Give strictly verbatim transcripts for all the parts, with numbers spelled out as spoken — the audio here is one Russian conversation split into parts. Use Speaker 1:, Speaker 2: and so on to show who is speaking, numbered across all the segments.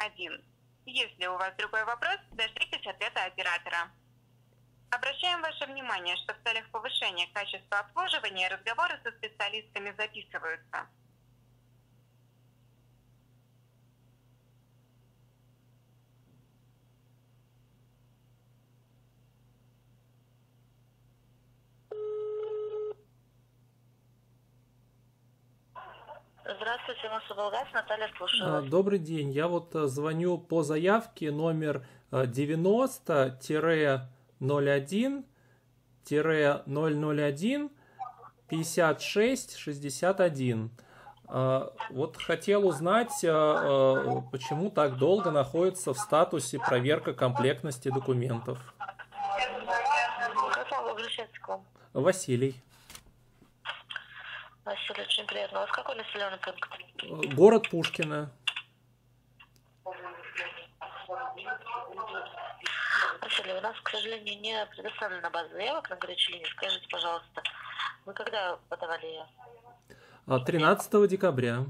Speaker 1: один. Если у вас другой вопрос, дождитесь ответа оператора. Обращаем ваше внимание, что в целях повышения качества обслуживания разговоры со специалистами записываются.
Speaker 2: Здравствуйте, Мособлгаз, Наталья, слушаю.
Speaker 3: Добрый день. Я вот звоню по заявке номер девяносто ноль один ноль ноль один пятьдесят шесть шестьдесят один. Вот хотел узнать, почему так долго находится в статусе проверка комплектности документов.
Speaker 2: Как могу обращаться к вам?
Speaker 3: Василий.
Speaker 2: Василий, очень приятно. У вас какой населенный пункт?
Speaker 3: Город Пушкино.
Speaker 2: Василий, у нас, к сожалению, не предоставлена база заявок на горячей линии. Скажите, пожалуйста, вы когда подавали ее?
Speaker 3: тринадцатого декабря.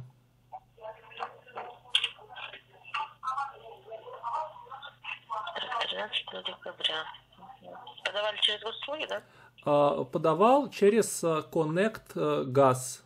Speaker 2: тринадцатого декабря. Подавали через госуслуги, да?
Speaker 3: Подавал через Connect Gas.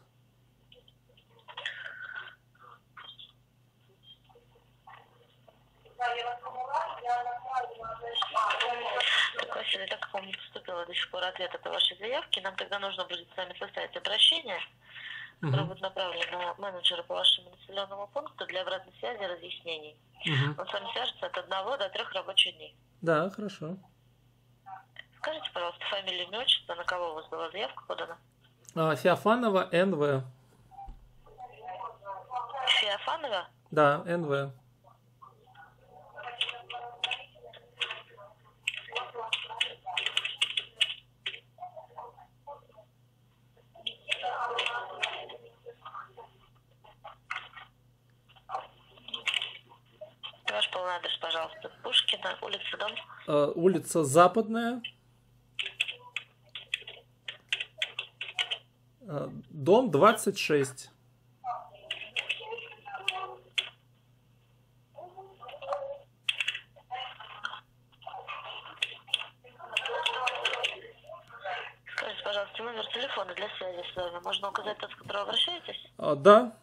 Speaker 2: Так, Василий, так как вам не поступило до сих пор ответ от вашей заявки, нам тогда нужно будет с вами составить обращение, которое будет направлено менеджеру по вашему населенному пункту для обратной связи и разъяснений.
Speaker 3: Угу.
Speaker 2: Он с вами свяжется от одного до трех рабочих дней.
Speaker 3: Да, хорошо.
Speaker 2: Скажите, пожалуйста, фамилию, имя, отчество, на кого у вас была заявка подана?
Speaker 3: Феофанова эн вэ.
Speaker 2: Феофанова?
Speaker 3: Да, эн вэ.
Speaker 2: Ваш полный адрес, пожалуйста. Пушкина, улица, дом?
Speaker 3: Uh, улица Западная. Uh, дом двадцать шесть.
Speaker 2: Скажите, пожалуйста, номер телефона для связи с вами. Можно указать тот, с которого обращаетесь?
Speaker 3: Uh, да.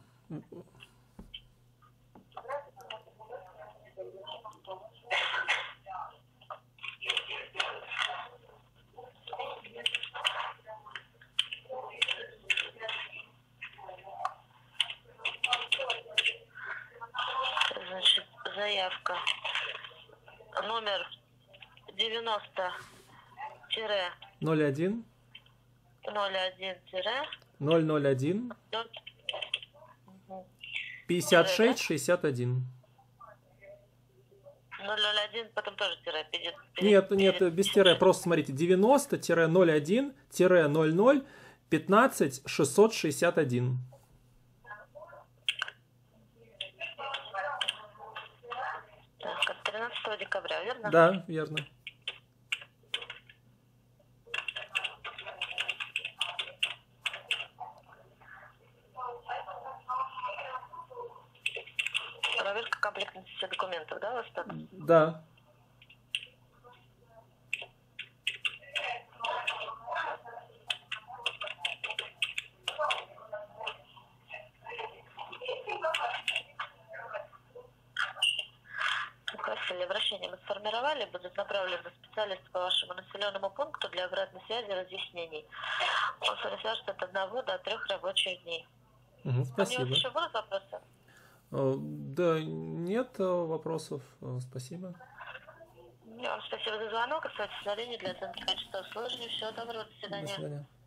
Speaker 2: Значит, заявка номер девяносто
Speaker 3: ноль один
Speaker 2: ноль один
Speaker 3: ноль ноль один пятьдесят шесть шестьдесят один.
Speaker 2: ноль ноль один, потом тоже тире.
Speaker 3: Нет, нет, без тире. Просто смотрите, девяносто ноль один ноль ноль пятнадцать шестьсот шестьдесят один.
Speaker 2: Так, от тринадцатого декабря, верно?
Speaker 3: Да, верно.
Speaker 2: Проверка комплектности документов, да, у вас так?
Speaker 3: Да.
Speaker 2: Василий, обращение мы сформировали, будут направлены специалисты по вашему населенному пункту для обратной связи и разъяснений. Он с вами свяжется от одного до трех рабочих дней.
Speaker 3: Угу, спасибо.
Speaker 2: А у вас еще будут вопросы?
Speaker 3: Да, нет вопросов. Спасибо.
Speaker 2: Вам спасибо за звонок. Оставайтесь на линии для оценки качества обслуживания. Всего доброго. До свидания.
Speaker 3: До свидания.